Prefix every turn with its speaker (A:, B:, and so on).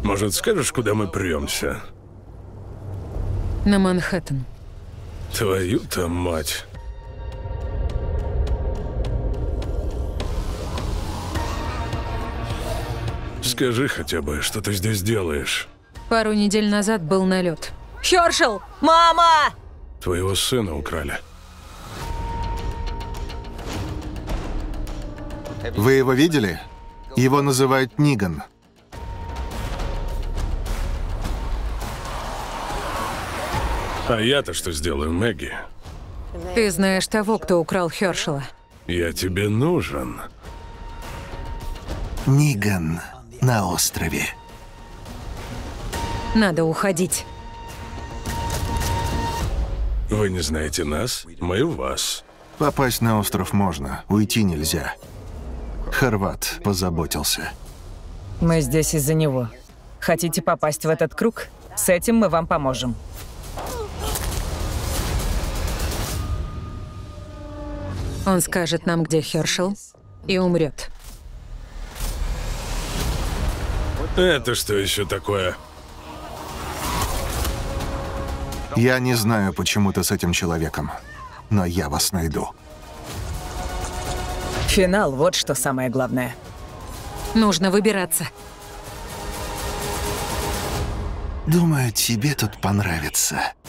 A: Может, скажешь, куда мы премся?
B: На Манхэттен.
A: Твою-то мать. Скажи хотя бы, что ты здесь делаешь?
B: Пару недель назад был налет.
C: Хёршел! Мама!
A: Твоего сына украли.
D: Вы его видели? Его называют Ниган.
A: А я-то что сделаю, Мэгги?
B: Ты знаешь того, кто украл Хёршела?
A: Я тебе нужен.
D: Ниган на острове.
B: Надо уходить.
A: Вы не знаете нас, мы вас.
D: Попасть на остров можно, уйти нельзя. Хорват позаботился.
C: Мы здесь из-за него. Хотите попасть в этот круг? С этим мы вам поможем.
B: Он скажет нам, где Хёршел, и умрет.
A: Это что еще такое?
D: Я не знаю, почему ты с этим человеком, но я вас найду.
C: Финал, вот что самое главное.
B: Нужно выбираться.
D: Думаю, тебе тут понравится.